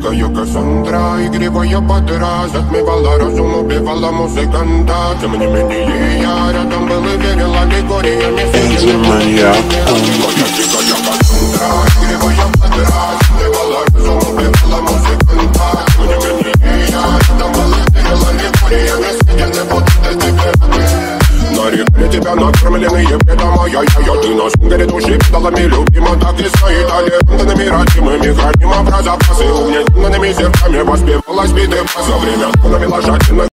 Дикая Кассандра, игривая подра, затмевала разум, убивала музыканта. Тем не менее я рядом был и верил аллегориями. Энди Маньяк. Дикая Кассандра, игривая подра, затмевала разум, убивала музыканта. Тем не менее я рядом был и верил аллегориями. Съедены будут тебе. Нарекли тебя накормленные бредом, ай-яй-яй. Ты на сунгере души педалами любима, так и стоит толерантными родимыми. Храним образа, запасы угнетенными сердцами воспевалась биты. За время тонами ложательных